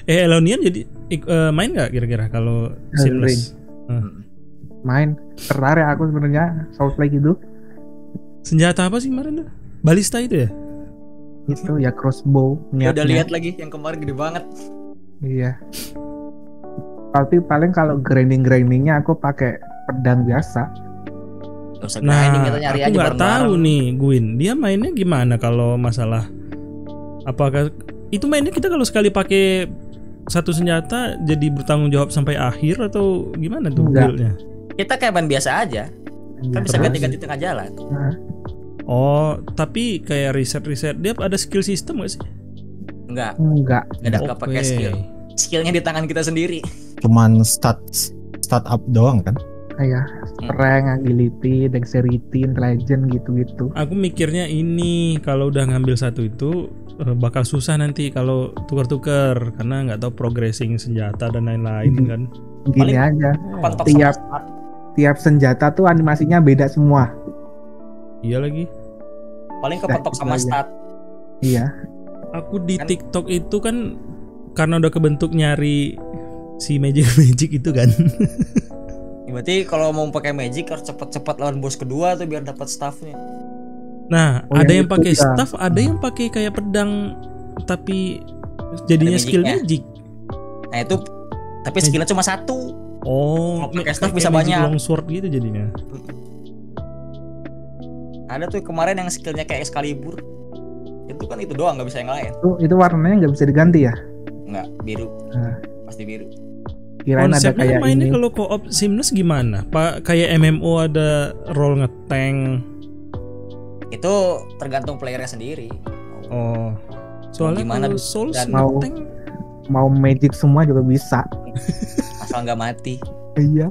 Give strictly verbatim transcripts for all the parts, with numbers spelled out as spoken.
Eh Elonian jadi ik- eh, main nggak kira-kira kalau Elden seamless? Eh. Main tertarik aku sebenarnya Souls-like itu. Senjata apa sih kemarin tuh? Balista itu ya? Itu ya crossbow Ya udah niatnya. lihat lagi yang kemarin gede banget. Iya. Tapi paling kalau grinding-grindingnya aku pakai pedang biasa. Gak usah Nah, grinding, kita nyari aku aja nggak tahu bareng-bareng. nih, Gwyn. Dia mainnya gimana kalau masalah? Apakah itu mainnya kita kalau sekali pakai satu senjata jadi bertanggung jawab sampai akhir atau gimana tuh Enggak. build-nya? Kita kayak main biasa aja. Kan bisa Terus, ganti-ganti tengah jalan. nah, Oh, tapi kayak riset-riset dia ada skill system nggak sih? Enggak, enggak. enggak ada enggak pakai Oke. skill. Skillnya di tangan kita sendiri. Cuman start start up doang kan? Kayak strength, agility, dexterity, intelligence gitu-gitu. Aku mikirnya ini kalau udah ngambil satu itu eh, bakal susah nanti kalau tukar-tukar karena nggak tahu progressing senjata dan lain-lain Mhm. kan. Gini Paling- aja, Pantok Tiap- sama start. tiap senjata tuh animasinya beda semua. Iya lagi. Paling kepentok Nah, sama itu aja. start. Iya. Aku di Kan- TikTok itu kan karena udah kebentuk nyari si magic magic itu kan. Ya, berarti kalau mau pakai magic harus cepat-cepat lawan bos kedua tuh biar dapat staffnya. Nah, Oh, ada yang yang itu pakai ya. staff, ada yang pakai kayak pedang tapi jadinya Ada skill magicnya. magic. Nah itu, tapi skillnya cuma satu. Oh, Kalau pakai kayak staff bisa magic banyak. longsword gitu jadinya. Ada tuh kemarin yang skillnya kayak Excalibur. Itu kan itu doang, nggak bisa yang lain. Itu itu warnanya nggak bisa diganti ya? Nggak, biru. Nah. Pasti biru. Kirain ada Konsepnya kayak mainnya ini. kalau co-op seamless gimana? Pak kayak M M O ada role ngetank. Itu tergantung playernya sendiri. Oh. Soalnya Gimana kalau Souls dan mau- ngetank Mau magic semua juga bisa. Asal nggak mati. Iya.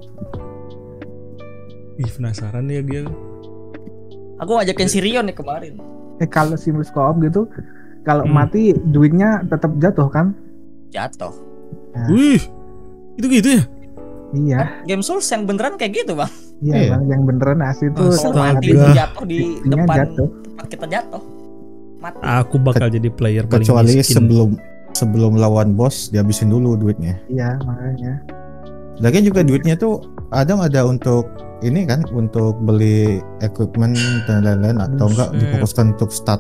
ih penasaran ya dia. Aku ngajakin si Rion nih kemarin. Eh kalau seamless co-op gitu, kalau Hmm. mati duitnya tetap jatuh kan? Jatuh. Nah, Wih. Itu gitu ya? iya. Game Souls yang beneran kayak gitu bang. Iya Iya. bang, yang beneran asli itu Astaga. Kalau mati itu jatuh di Buktinya depan jatuh. tempat kita jatuh. Mati. Aku bakal jadi player paling Kecuali miskin. sebelum sebelum lawan bos dihabisin dulu duitnya. Iya makanya. Lagian juga duitnya tuh kadang ada untuk ini kan, untuk beli equipment dan lain-lain, atau enggak Buset. difokuskan untuk start.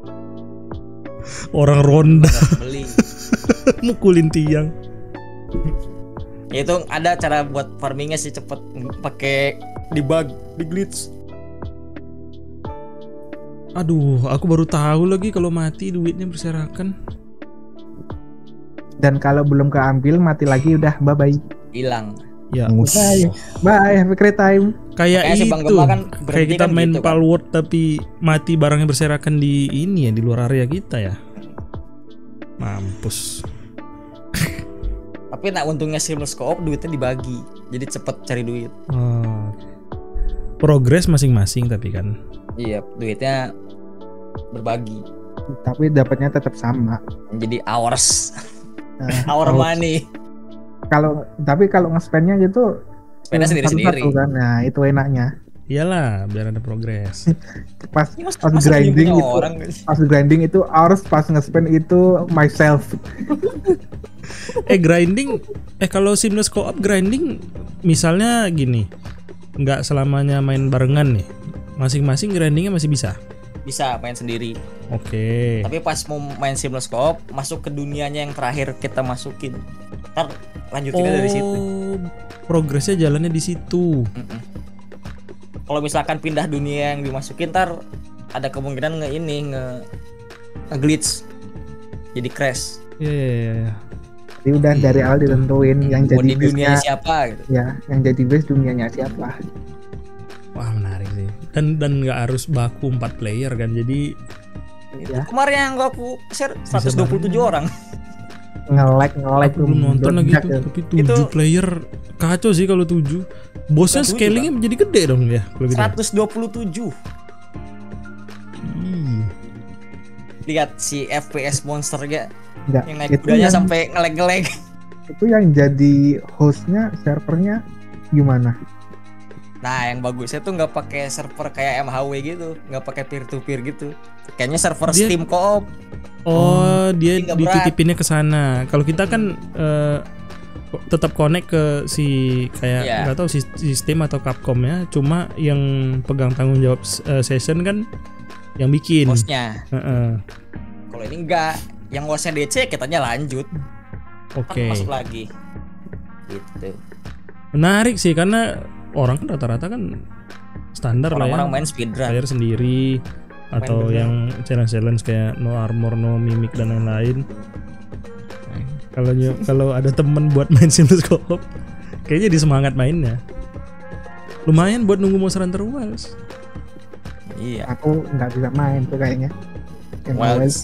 Orang ronda Nggak beli. mukulin tiang. Ya itu ada cara buat farmingnya sih cepet, pakai debug, di glitch. Aduh, aku baru tahu lagi kalau mati duitnya berserakan. Dan kalau belum keambil mati lagi udah bye bye. Hilang. Ya, Mus- Bye. Bye, have a great time. kayak Makanya si Bang itu. Gemma kan Kayak berhenti kita kan main gitu kan. Palworld tapi mati barangnya berserakan di ini ya, di luar area kita ya. Mampus. Tapi nah untungnya seamless co-op duitnya dibagi. Jadi cepet cari duit. Oh. Progres masing-masing tapi kan. Iya, duitnya berbagi. Tapi dapatnya tetap sama. Jadi hours, Nah, hour kalau- money. Kalau tapi kalau nge-spendnya gitu Spendnya sendiri-sendiri. satu-satu kan. Nah, itu enaknya. Iyalah, biar ada progres. Pas Ini mas- pas masa grinding punya itu, orang. pas grinding itu hours, pas nge-spend itu myself. eh grinding, eh kalau seamless co-op grinding misalnya gini. Nggak selamanya main barengan nih. Masing-masing grindingnya masih bisa. Bisa main sendiri. Oke. Tapi pas mau main seamless co-op, masuk ke dunianya yang terakhir kita masukin. Ntar lanjutinnya dari situ. Oh, progresnya jalannya di situ. Mm-mm. Kalau misalkan pindah dunia yang dimasukin, ntar ada kemungkinan nge ini nge, nge glitch, jadi crash. Iya, iya, iya, iya. Jadi udah dari awal ditentuin yang Mau jadi di dunia base-nya, siapa gitu. ya, yang jadi base dunianya siapa. Wah menarik sih. Dan dan nggak harus baku empat player kan. Jadi Ya. Kemarin yang gua aku share seratus dua puluh tujuh orang. Nge-lag nge-lag aku belum nonton lagi meledak tuh. ya. Tapi tujuh Itu- player kacau sih kalau tujuh. Bosnya Bukan tujuh, scalingnya menjadi gede dong ya. Kalau gitu. seratus dua puluh tujuh. Ih. Lihat si F P S monsternya Enggak, yang naik itu kudanya yang, sampai ngelag-ngelag. itu yang jadi hostnya servernya gimana? Nah, yang bagusnya tuh nggak pakai server kayak M H W gitu, nggak pakai peer to peer gitu. Kayaknya server Dia- Steam co-op. Oh, dia Jadi nggak berat. dititipinnya ke sana. Kalau kita kan eh, tetap connect ke si kayak Iya. nggak tahu sis- sistem atau Capcom ya. Cuma yang pegang tanggung jawab eh, session kan yang bikin. hostnya. Heeh. Kalau ini enggak, yang hostnya D C kitanya lanjut, Oke. masuk lagi. Gitu. Menarik sih karena orang kan rata-rata kan standar lah ya. Orang-orang main speedrun. Player sendiri atau bener. yang challenge-challenge kayak no armor, no mimic dan lain-lain. Kalau ny- kalau ada temen buat main Sims Co-op, kayaknya jadi semangat mainnya. Lumayan buat nunggu Monster Hunter Wilds. Iya. Aku nggak bisa main tuh kayaknya. Yang awal Wilds.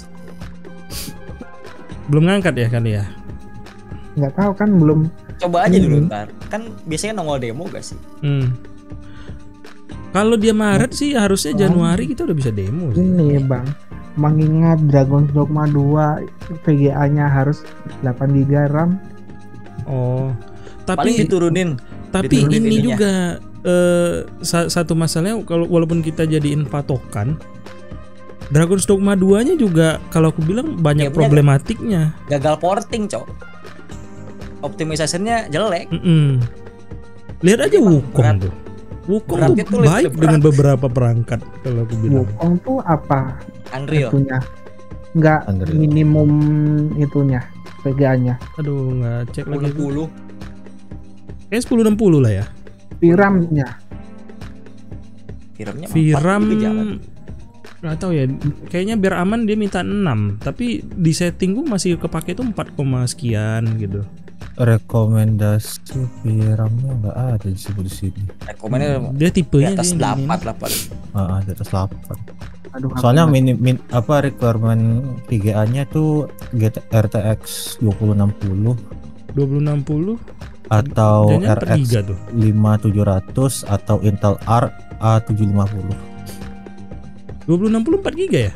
Belum ngangkat ya kali ya? nggak tahu kan belum. Coba aja dulu Hmm. ntar. Kan biasanya nongol demo gak sih? Hmm. Kalau dia Maret sih harusnya Januari kita udah bisa demo sih. Ini bang, mengingat Dragon's Dogma dua V G A-nya harus delapan giga RAM. Oh. Paling Tapi diturunin. tapi diturunin ini ininya. juga eh, sa- satu masalahnya kalau walaupun kita jadiin patokan Dragon's Dogma dua-nya juga kalau aku bilang banyak Gamenya problematiknya. Gagal porting, cok. Optimizationnya jelek. Mm-mm. Lihat aja Emang Wukong berat. tuh. Wukong Beratnya tuh tuh lebih baik berat. dengan beberapa perangkat kalau aku bilang. Wukong tuh apa Unreal. itunya? Nggak Unreal. minimum itunya V G A-nya. Aduh nggak cek lagi. sepuluh puluh. Kayak sepuluh enam puluh lah ya. RAM-nya Filmnya VRAM juga jalan. nggak tahu ya. Kayaknya biar aman dia minta enam, tapi di setting gua masih kepake tuh empat, sekian gitu. Rekomendasi VRAM-nya nggak ada disebut di sini. Rekomennya Dia di tipenya atas dia yang delapan gini. lah paling. Ah, di atas delapan. aduh aku Soalnya nggak- mini, min, apa requirement V G A-nya tuh G T R T X dua puluh enam puluh dua puluh enam puluh atau jangan per R X giga tuh. lima tujuh ratus atau Intel R A tujuh lima puluh. dua puluh enam puluh empat giga ya?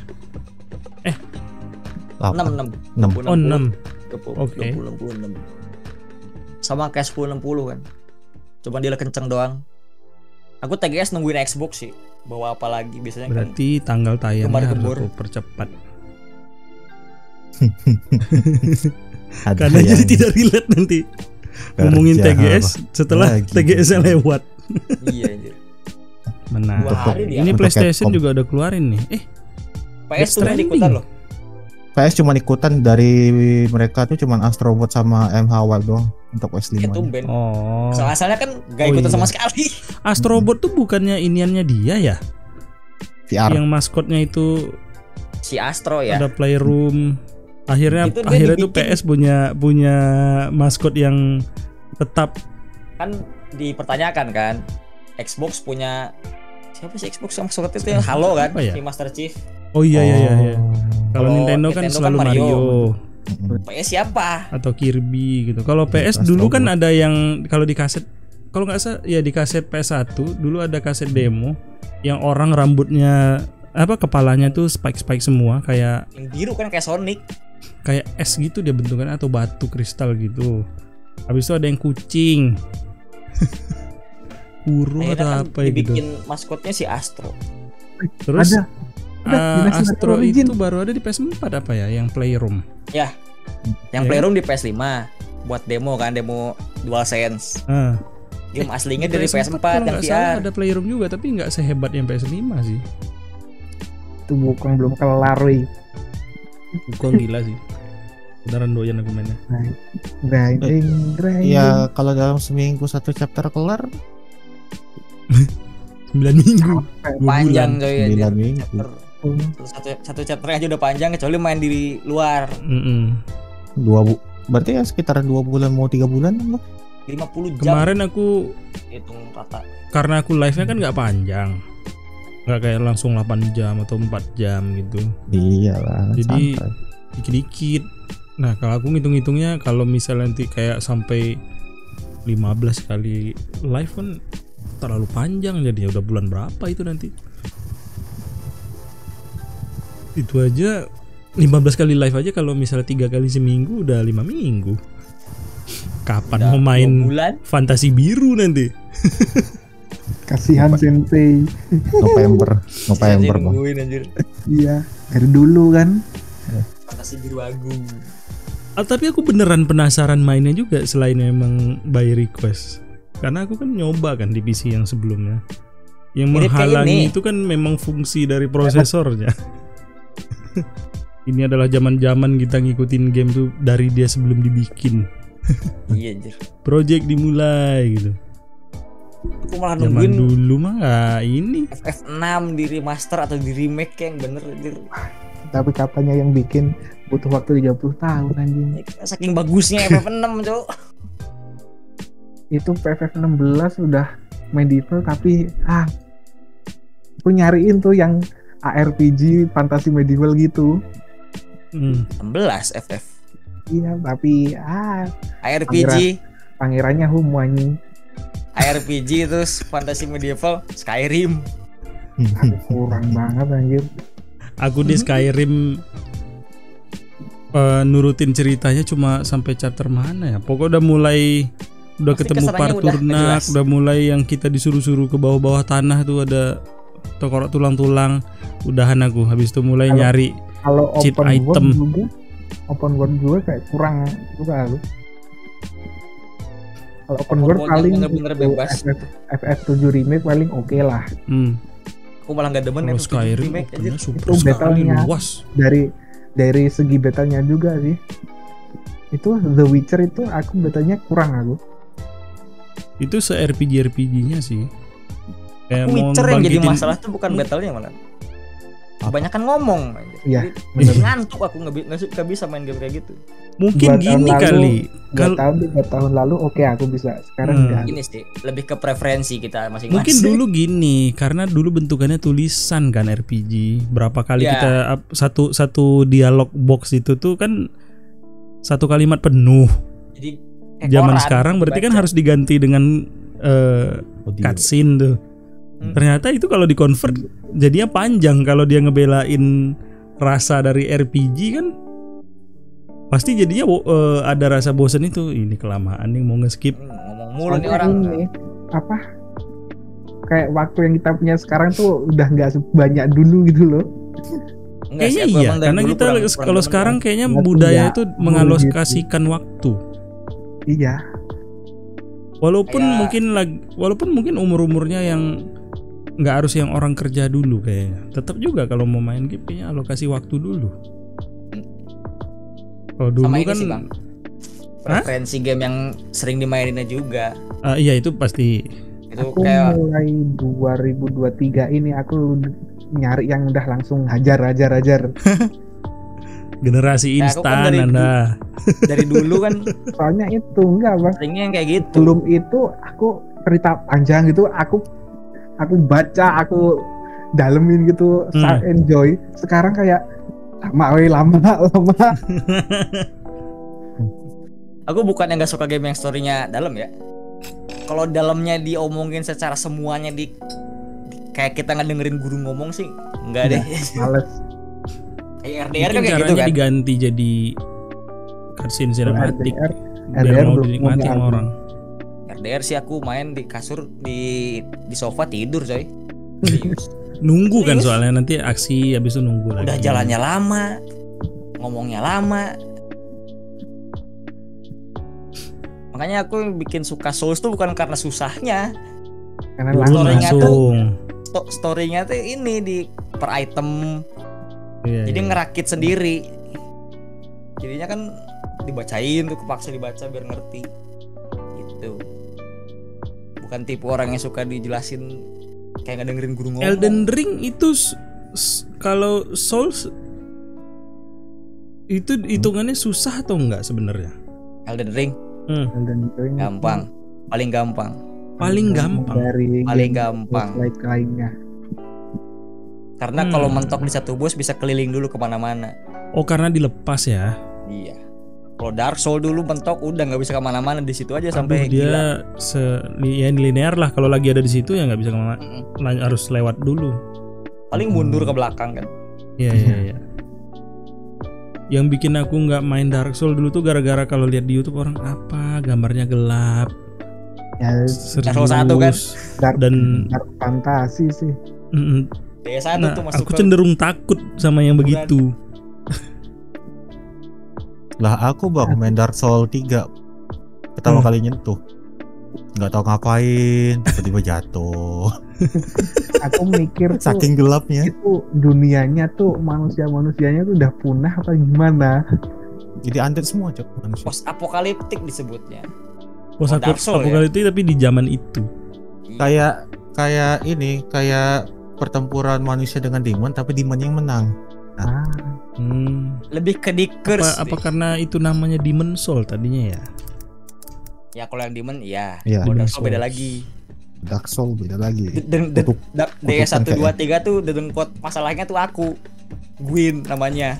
enam enam. enam. Oh enam. Oke. Oke. enam puluh enam. Sama kayak sepuluh enam puluh kan. Cuman dia kenceng doang. Aku T G S nungguin Xbox sih. Bawa apa lagi biasanya kan. Berarti tanggal tayangnya harus Gembar-gembor. aku percepat. Ada Karena yang jadi tidak relate nanti ngomongin T G S setelah lagi. T G S-nya lewat. Iya anjir. Menarik. Dua hari dia. Ini Untuk PlayStation Capcom. juga udah keluarin nih. Eh, P S tuh Stranding. ikutan loh. P S cuma ikutan dari mereka tuh cuma Astrobot sama M H Wild doang untuk P S lima. Itu band. oh. Asal-asalnya kan gak Oh, ikutan iya. sama sekali. Astrobot tuh bukannya iniannya dia ya? V R. Yang maskotnya itu Si Astro ya. ada playroom. Akhirnya Itu dia akhirnya tuh P dibikin. S punya punya maskot yang tetap. Kan dipertanyakan kan. Xbox punya siapa sih Xbox yang masuk itu yang Halo kan? Apa ya? Si Master Chief. Oh iya iya iya. iya. Kalau Kalau Nintendo kan Nintendo kan selalu Mario. Mario. Mm-mm. P S siapa? Atau Kirby gitu. Kalau P S Astrobot. dulu kan ada yang kalau di kaset kalau nggak salah ya di kaset P S satu dulu ada kaset demo yang orang rambutnya apa kepalanya tuh spike-spike semua kayak Yang biru kan kayak Sonic. kayak es gitu dia bentukannya atau batu kristal gitu. Habis itu ada yang kucing. Kuro Akhirnya atau kan apa ya gitu. dibikin maskotnya si Astro. Terus ada. Ada, ah, Dynasty Astro Origin. itu baru ada di P S empat apa ya yang Playroom. Yang Ya. Playroom di P S lima buat demo kan, demo DualSense. Ah. Game aslinya dari P S P S empat kalau yang nggak V salah R. ada Playroom juga tapi nggak sehebat yang P S lima sih. Itu bukan belum kelar wih. Kok gila sih. Beneran doyan aku mainnya. Grinding, grinding. Ya kalau dalam seminggu satu chapter kelar sembilan minggu. Dua Panjang coy anjir. sembilan minggu. Chapter. Satu, satu chapter aja udah panjang kecuali main di luar. Mm-mm. Dua bu berarti ya sekitar dua bulan mau tiga bulan lah. lima puluh jam Kemarin aku hitung rata. karena aku live-nya kan nggak panjang. Nggak kayak langsung delapan jam atau empat jam gitu. Iyalah. Jadi santai. dikit-dikit. Nah, kalau aku ngitung-hitungnya kalau misalnya nanti kayak sampai lima belas kali live kan terlalu panjang jadinya udah bulan berapa itu nanti. Itu aja lima belas kali live aja kalau misalnya tiga kali seminggu udah lima minggu. Kapan Udah mau dua main bulan fantasi biru nanti? Kasihan Sensei. November, November bang. nungguin anjir. Iya, dari dulu kan. Fantasi Biru Agung. Ah, tapi aku beneran penasaran mainnya juga selain memang by request. Karena aku kan nyoba kan di P C yang sebelumnya. Yang Mirip kayak menghalangi ini. itu kan memang fungsi dari prosesornya. Ini adalah zaman-zaman kita ngikutin game tuh dari dia sebelum dibikin. Iya anjir. Project dimulai gitu. Aku malah Zaman nungguin dulu mah nggak ini. F F enam di remaster atau di remake yang bener anjir. Tapi katanya yang bikin butuh waktu tiga puluh tahun anjing. Saking bagusnya F F enam, Cok. Itu P F F enam belas udah medieval tapi ah aku nyariin tuh yang A R P G fantasi medieval gitu. Hmm. enam belas F F. Iya, tapi ah A R P G, pangerannya homo anjing. A R P G terus fantasi medieval Skyrim. Kurang banget anjir. Aku di Skyrim uh, nurutin ceritanya cuma sampai chapter mana ya? Pokoknya udah mulai udah Pasti ketemu kesananya udah Parturnak, nggak udah, mulai yang kita disuruh-suruh ke bawah-bawah tanah tuh ada tokor tulang-tulang. Udahan aku habis itu mulai Kalau- nyari Kalau Cheat open item. world juga, open world juga kayak kurang juga aku. Kalau open Open world world paling yang bener-bener itu bebas. F F tujuh remake paling oke lah. hmm, Aku malah nggak demen kalau F F tujuh Skyrim remake anjir. opennya super Itu sekali battle-nya. luas. Dari dari segi betanya juga sih. Itu The Witcher itu aku betanya kurang aku. Itu se R P G R P G-nya sih. Kayak mau Witcher yang jadi bangkitin- masalah tuh bukan battle-nya malah. Kebanyakan ngomong anjir. Iya, Jadi bener. ngantuk aku nggak bi- nggak bisa main game kayak gitu. Mungkin Dua tahun gini lalu- kali. Dua Kalau tahun tiga tahun lalu oke aku bisa. Sekarang Hmm. enggak. Ini sih lebih ke preferensi kita masing-masing. mungkin dulu gini, karena dulu bentukannya tulisan kan R P G. Berapa kali Ya. kita up- satu satu dialog box itu tuh kan satu kalimat penuh. Jadi kayak Zaman koran, sekarang berarti kan baca. harus diganti dengan eh, Audio. cutscene tuh. Hmm. Ternyata itu kalau di convert jadinya panjang kalau dia ngebelain rasa dari R P G kan pasti jadinya wo- eh, ada rasa bosen itu. Ini kelamaan nih mau nge-skip. Hmm, ngomong mulu nih Soalnya orang. ini apa? Kayak waktu yang kita punya sekarang tuh udah nggak sebanyak dulu gitu loh. Enggak sih, Kayaknya aku iya, emang dari karena dulu kita kurang- kalau kurang demen sekarang kan. kayaknya Waktu budaya ya, itu dulu mengalokasikan waktu. Iya. Walaupun Kayak- mungkin lagi, walaupun mungkin umur-umurnya yang nggak harus yang orang kerja dulu kayaknya. Tetap juga kalau mau main game kayaknya alokasi waktu dulu. Kalau dulu Sama ini kan sih, Bang. Preferensi game yang sering dimaininnya juga. ah, iya itu pasti. Itu Aku kayak mulai dua ribu dua puluh tiga ini aku nyari yang udah langsung hajar hajar hajar. Generasi Ya, aku kan instan dari Anda. dari dulu kan Soalnya itu enggak bang. seringnya yang kayak gitu. Belum itu aku cerita panjang gitu aku aku baca aku dalemin gitu Hmm. saya enjoy. Sekarang kayak lama weh lama lama. Aku bukan yang gak suka game yang story-nya dalam ya. Kalau dalamnya diomongin secara semuanya di, di- kayak kita ngedengerin guru ngomong sih enggak deh. Males. Kayak R D R Mungkin kan kayak caranya gitu kan. diganti jadi cutscene cinematic R D R biar R D R mau belum dinikmati punya sama aku. orang. R D R sih aku main di kasur di di sofa tidur coy. Serius. Nunggu kan Serius? soalnya nanti aksi habis itu nunggu lagi. Udah jalannya lama, ngomongnya lama. Makanya aku bikin suka Souls tuh bukan karena susahnya. Karena Dulu langsung Story-nya tuh- langsung. Sto- Story-nya tuh ini di per item. Iya, Jadi iya. ngerakit sendiri. Jadinya kan dibacain tuh, kepaksa dibaca biar ngerti. Gitu. Bukan tipe orang yang suka dijelasin kayak nggak dengerin guru ngomong. Elden Ring itu s- s- kalau Souls itu hitungannya susah atau enggak sebenarnya? Elden Ring Hmm. Elden Ring gampang, paling gampang, Paling gampang. dari paling game gampang. like lainnya. Karena Hmm. kalau mentok di satu bos bisa keliling dulu kemana-mana. Oh karena dilepas ya. Iya. Kalau Dark Soul dulu mentok udah nggak bisa kemana-mana di situ aja sampai Aduh, dia gila. se ya, linear lah kalau lagi ada di situ ya nggak bisa kemana, Mm-mm. la- harus lewat dulu. Paling mundur ke belakang kan. Iya iya iya. Yang bikin aku nggak main Dark Soul dulu tuh gara-gara kalau lihat di YouTube orang apa gambarnya gelap, Ya serius. Dark Souls satu kan? dark, Dan dark fantasi sih. mm, D S satu nah, tuh masuk aku ke cenderung takut sama yang Bukan. begitu. Lah aku bang main Dark Souls tiga pertama Hmm. kali nyentuh, nggak tahu ngapain, tiba-tiba jatuh. Aku mikir tuh Saking gelapnya. itu dunianya tuh manusia-manusianya tuh udah punah apa gimana? Jadi undead semua cok manusia. Post apokaliptik disebutnya. Pos Oh, Dark Souls, ya? apokaliptik tapi di zaman itu. Kayak kayak ini kayak pertempuran manusia dengan demon tapi demon yang menang. Ah, Hmm. Lebih ke di Apa, curse. apa deh. karena itu namanya Demon Soul tadinya ya? Ya kalau yang demon iya. Iya, Kalau Demon Dark Souls beda Souls. lagi. Dark Soul beda lagi. Dan Kutuk- D S satu kutukan dua kayak- tiga tuh dedengkot masalahnya tuh aku. Gwyn namanya.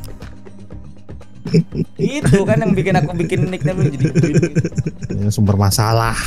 Itu kan yang bikin aku bikin nickname lu jadi Gwyn. Ini sumber masalah.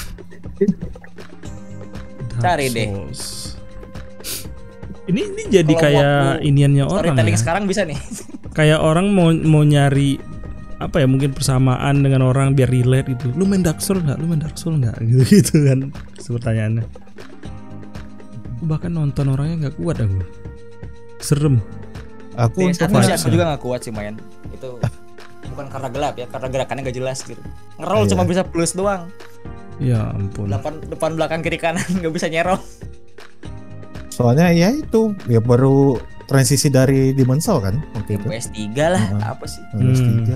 Dark Cari deh. Souls. Ini ini jadi Kalau kayak waktu iniannya orang Storytelling ya. sekarang bisa nih. Kayak orang mau mau nyari apa ya mungkin persamaan dengan orang biar relate gitu. Lu main Dark Souls nggak? Lu main Dark Souls nggak? Gitu gitu kan pertanyaannya. Aku bahkan nonton orangnya nggak kuat aku. Serem. Aku D S untuk satu sih vibes aku ya. juga gak kuat sih main. Itu bukan karena gelap ya, karena gerakannya gak jelas gitu. Ngerol Iya. cuma bisa plus doang. Ya ampun. Depan depan belakang kiri kanan nggak bisa nyerol. soalnya ya itu ya baru transisi dari Demon Soul kan waktu Ya, itu. P S tiga lah, Heeh. apa sih? P S tiga.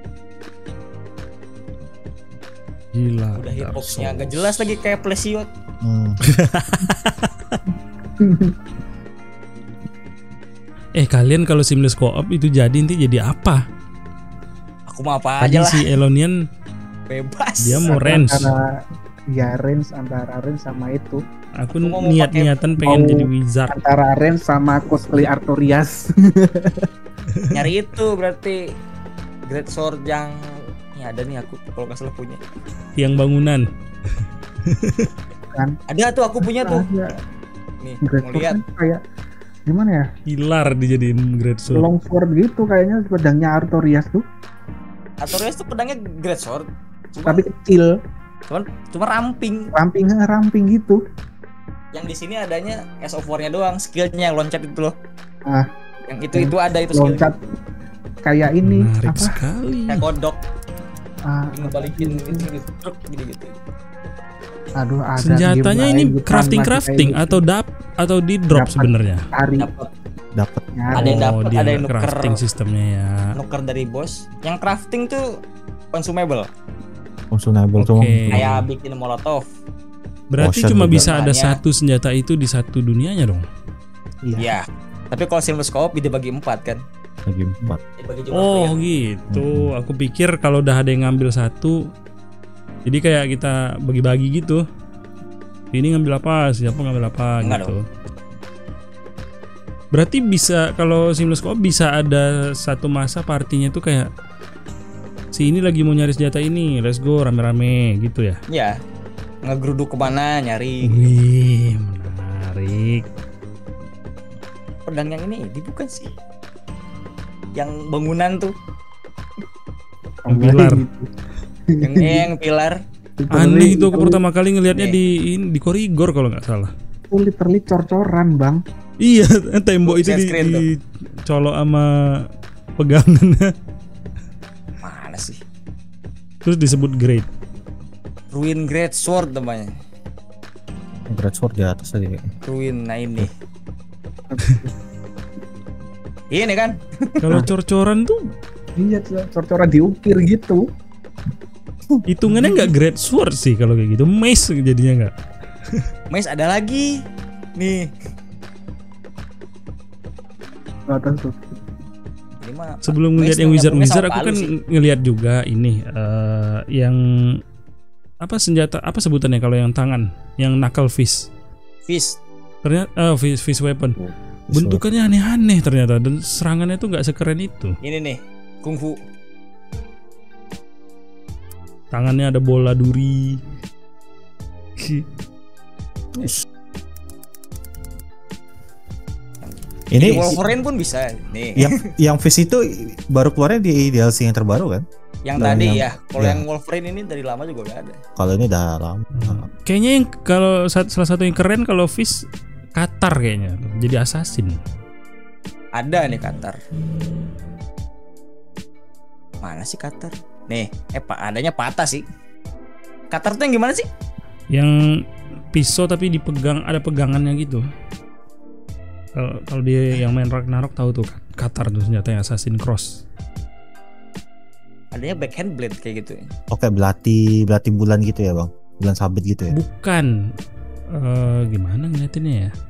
Gila. Udah Dark hitboxnya Souls. gak jelas lagi kayak Plesiot. Hmm. Eh kalian kalau seamless co-op itu jadi nanti jadi apa? Aku mah apa Tadi aja lah, si Elonian bebas. dia mau range. Antara ya range antara range sama itu, Aku Aku mau niat-niatan pengen mau- jadi wizard. antara range sama cosplay Artorias. Nyari itu berarti Great Sword yang ini ada nih aku kalau nggak salah punya. Yang bangunan. Ada tuh aku punya tuh. Ada Nih, Great mau Sword lihat. kan kayak gimana ya? Pilar dijadiin great sword. Long sword gitu kayaknya pedangnya Artorias tuh, Artorias tuh pedangnya Great Sword. Cuma, tapi kecil, cuman cuma ramping. ramping ramping gitu. Yang di sini adanya S of War-nya doang, skillnya yang loncat itu loh. Ah. Yang itu itu ada itu skillnya. Loncat kayak ini Menarik apa? sekali. Kayak kodok, Ah, ngebalikin itu gitu, truk gitu-gitu. aduh ada Senjatanya game ini lain, bukan crafting masih crafting kayak atau dap atau di drop Dapat. sebenarnya. cari Dapat Dapat nyari. Ada yang Oh, dapet, dia ada yang nggak nuker. crafting sistemnya ya. nuker dari bos. Yang crafting tuh consumable, consumable tuh. Oke. kayak bikin molotov. Berarti Potion cuma juga. bisa ada Bahannya. satu senjata itu di satu dunianya dong. Iya. Ya. Tapi kalau seamless co-op dibagi empat kan. Lagi empat. Dibagi jumlah Oh player. gitu. Aku pikir kalau udah ada yang ngambil satu, jadi kayak kita bagi-bagi gitu. Ini ngambil apa, siapa ngambil apa Enggak gitu. Berarti bisa kalau seamless co-op bisa ada satu masa partinya tuh kayak si ini lagi mau nyari senjata ini, let's go rame-rame gitu ya. Ya. Ngegeruduk kemana nyari. Wih, menarik. Pedang yang ini ini bukan sih. Yang bangunan tuh, Yang pilar. yang eh, yang pilar. Aneh itu aku Literally- pertama kali ngelihatnya Eh. di ini, di Korigor kalau nggak salah. itu literally cor-coran bang. Iya, tembok itu Set di, screen tuh. dicolok sama pegangannya. Mana sih? Terus disebut great. Ruin Great Sword namanya. Great Sword di atas tadi. Ruin, nah ini. Ini kan? Kalau cor-coran tuh Iya, cor-coran diukir gitu. hitungannya nggak great sword sih kalau kayak gitu. Mace jadinya nggak. Mas ada lagi. Nih. Nggak tentu. Ini mah Sebelum Mace ngeliat yang wizard gabungnya wizard sama aku palu kan sih. ngeliat juga ini eh, yang apa senjata apa sebutannya kalau yang tangan, yang knuckle fist. Fist. Ternyata eh, fist, fist weapon. Bentukannya aneh-aneh ternyata dan serangannya tuh nggak sekeren itu. Ini nih. Kungfu. Tangannya ada bola duri. Ini Wolverine pun bisa. Nih. yang yang Fist itu baru keluarnya di D L C yang terbaru kan? Yang Nah, tadi yang- ya. Kalau ya. yang Wolverine ini dari lama juga udah ada. Kalau ini udah lama. Kayaknya yang kalau sa- salah satu yang keren kalau Fist Qatar kayaknya jadi assassin. Ada nih Qatar. Mana sih cutter? Nih, eh pak adanya patah sih. Cutter tuh yang gimana sih? Yang pisau tapi dipegang, ada pegangannya gitu. Kalau kalau dia yang main Ragnarok tahu tuh cutter tuh senjatanya Assassin's Cross. Adanya backhand blade kayak gitu. Oke, belati belati bulan gitu ya, Bang. Bulan sabit gitu ya. Bukan. Uh, gimana ngeliatinnya ya?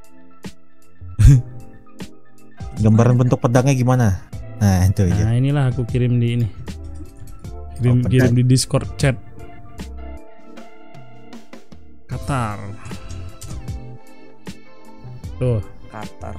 Gambaran bentuk pedangnya gimana? Nah, itu aja. Nah, inilah aku kirim di ini. Kirim Oh, kirim di Discord chat. Qatar. Tuh, Cutter.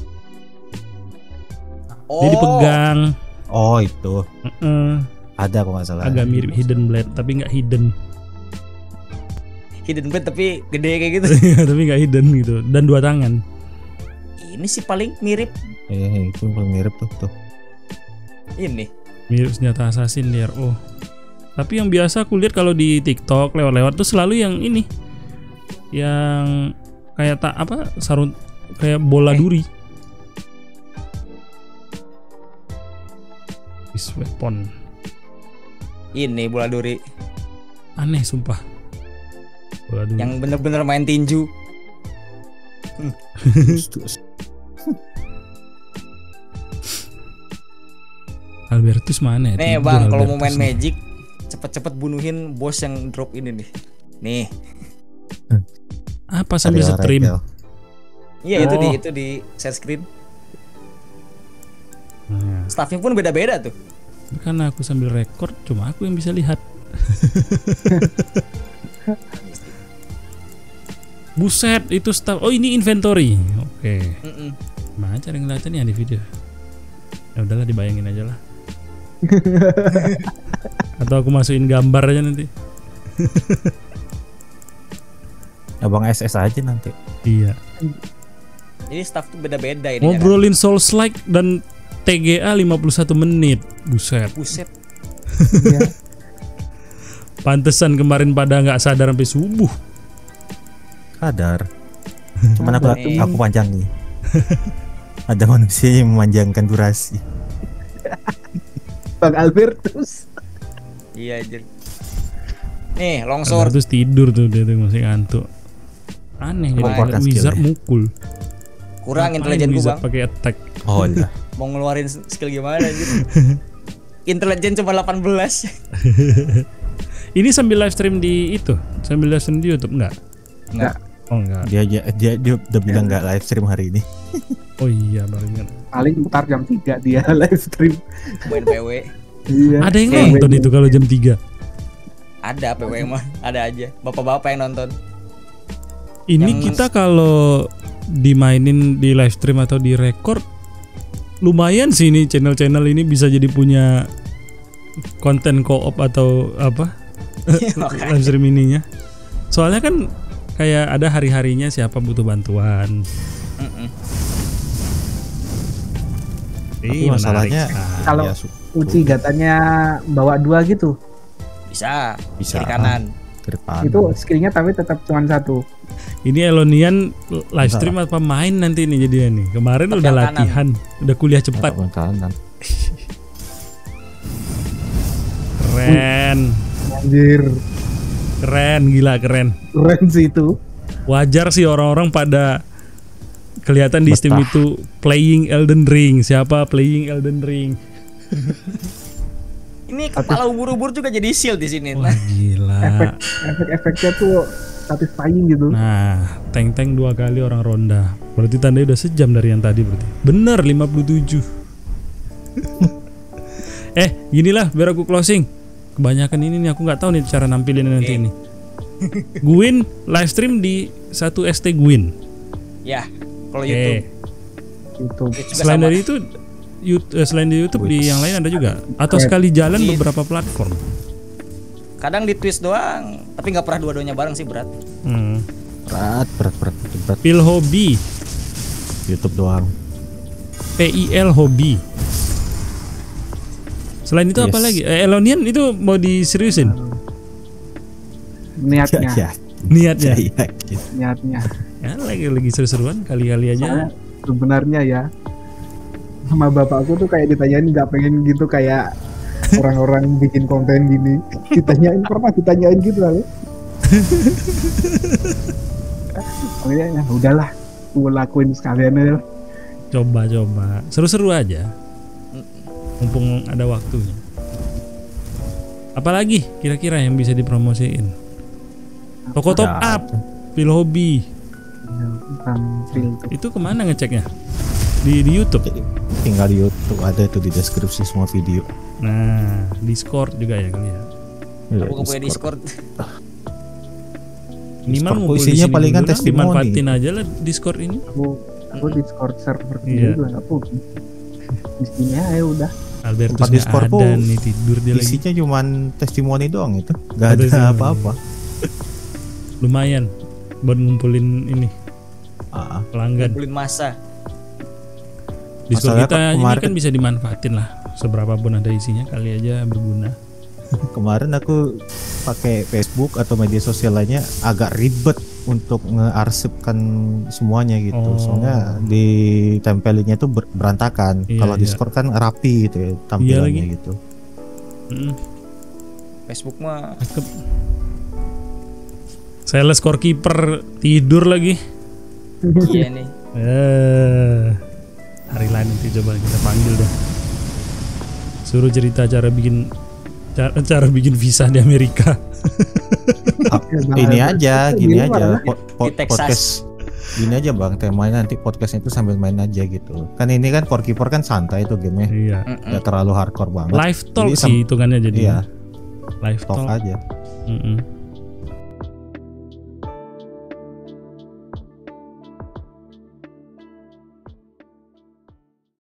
dia dipegang. Oh, itu. Uh-uh. Ada kok nggak salah. Agak mirip Hidden Blade tapi nggak hidden. Hidden blade tapi gede kayak gitu. Tapi nggak hidden gitu. Dan dua tangan. Ini sih paling mirip Eh, itu paling mirip tuh tuh. ini. Mirip senjata assassin liar. Oh. Tapi yang biasa aku lihat kalau di TikTok lewat-lewat tuh selalu yang ini. Yang kayak tak apa sarung kayak bola Eh. duri. This weapon. Ini bola duri Aneh sumpah. Bola duri. yang bener-bener main tinju. Terus, terus. Albertus mana ya? Nih Tidur bang, kalau mau Albertus main nih. Magic, cepet-cepet bunuhin bos yang drop ini nih. Nih, Apa sambil Ada stream? Raquel. iya itu Oh. di itu di share screen. Nah, Staffnya pun beda-beda tuh. karena aku sambil record, cuma aku yang bisa lihat. Buset, itu staff. Oh, ini inventory. Oke. Mm-mm. Mana cara ngeliatin ya di video? Ya udahlah, dibayangin aja lah. Atau aku masukin gambar aja nanti. Abang S S aja nanti. Iya. Jadi staff tuh beda-beda ini. Ngobrolin Souls like dan T G A lima puluh satu menit. Buset. Buset. Iya. Pantesan kemarin pada nggak sadar sampai subuh. Sadar. Cuman aku Nih. aku panjang nih. Ada manusia yang memanjangkan durasi. Bang Albertus. Iya aja. Nih, longsword. Terus tidur tuh dia tuh masih ngantuk. Aneh jadi Keluarkan wizard skill-nya. mukul. Kurang Ngapain intelijen gua, wizard Bang. pakai attack. Oh iya. Mau ngeluarin skill gimana anjir. Intelijen cuma delapan belas. Ini sambil live stream di itu, sambil live stream di YouTube enggak? Enggak. Oh enggak. Dia dia dia, dia udah bilang nggak live stream hari ini. Oh iya baru ingat. Paling ntar jam tiga dia live stream. Main P W. Iya. Ada yang Iya. nonton itu kalau jam tiga. Ada P W mah, ada aja. Bapak-bapak yang nonton. Ini Yang- kita kalau dimainin di live stream atau di record lumayan sih ini channel-channel ini bisa jadi punya konten co-op atau apa Makanya. live stream ininya. Soalnya kan kayak ada hari-harinya siapa butuh bantuan. Mm-mm. Tapi Ih, masalahnya menarik sekali. Kalau ya, su- Uci katanya bawa dua gitu. Bisa. Bisa. Kiri kanan. ke depan. Itu skillnya tapi tetap cuma satu. Ini Elonian live stream apa main nanti nih jadinya nih. Kemarin Tetap udah yang latihan, udah kuliah cepat. Ke kanan. Keren. Anjir, Keren, gila keren. keren sih itu. Wajar sih orang-orang pada kelihatan di Steam Betah. itu playing Elden Ring. Siapa playing Elden Ring? Ini kepala ubur-ubur juga jadi shield di sini. Wah gila. Efek efek-efeknya tuh satisfying gitu. Nah, tank-tank dua kali orang ronda. Berarti tandanya udah sejam dari yang tadi berarti. Bener lima puluh tujuh. Eh, ginilah biar aku closing. Kebanyakan ini nih aku nggak tahu nih cara nampilin nanti Oke. ini. Gwyn live stream di satu S T Gwyn. Ya, kalau Oke. YouTube. YouTube. Itu juga Selain sama. dari itu Yout- eh, selain di YouTube di Wih. yang lain ada juga atau Di- sekali jalan di- beberapa platform. Kadang di twist doang, tapi nggak pernah dua-duanya bareng sih, berat. Hmm. Berat, berat, berat, berat. Pil Hobby, YouTube doang. P I L Hobby. Selain itu apa Yes. lagi? Eh, Elonian itu mau diseriusin Niatnya, Ya, niatnya. ya, ya. niatnya. Ya lagi lagi seru-seruan kali-kali aja. Soalnya sebenarnya ya sama bapakku tuh kayak ditanyain nggak pengen gitu kayak orang-orang bikin konten gini ditanyain, pernah ditanyain gitu kali. Makanya ya udahlah, gue lakuin sekalian aja. Coba-coba, seru-seru aja. Mumpung ada waktunya. Apalagi kira-kira yang bisa dipromosiin? Toko top up, Pil Hobi. Itu kemana ngeceknya? Di di YouTube. Tinggal di YouTube, ada itu di deskripsi semua video. Nah, Discord juga ya kali ya. Ya, Aku punya Discord. Minimal Discord ngumpul di isinya sini palingan dulu lah, testimoni. dimanfaatin aja lah Discord ini. Aku aku Discord server Iya. juga nggak punya. Di sini aja udah. Albertus Tempat nggak Discord ada tuh nih, tidur dia lagi. Isinya cuman testimoni doang itu, gak Ada ada testimoni. apa-apa. Lumayan buat ngumpulin ini Ah, pelanggan. Kumpulin masa. Discord Masalahnya kita kan ini kemarin- kan bisa dimanfaatin lah. Seberapa pun ada isinya, kali aja berguna. kemarin aku pakai Facebook atau media sosial lainnya agak ribet untuk ngearsipkan semuanya gitu. Oh. Soalnya di tempelinnya tuh ber- berantakan. Iya, Kalau iya. Discord kan rapi gitu ya tampilannya lagi. gitu. Mm, Facebook mah cakep. Sales scorekeeper tidur lagi. iya nih. Eh, hari lain nanti coba kita panggil dah. Suruh cerita cara bikin cara, cara bikin visa di Amerika. Ah, ini aja, Di gini luar, aja kan? po- po- Di Texas. podcast. Gini aja bang, temanya nanti podcastnya itu sambil main aja gitu. Kan ini kan Scorekeeper kan santai tuh gamenya, Iya. Mm-mm. nggak terlalu hardcore banget. Live talk Jadi sih hitungannya jadi. Iya, Live talk talk. aja. Mm-mm.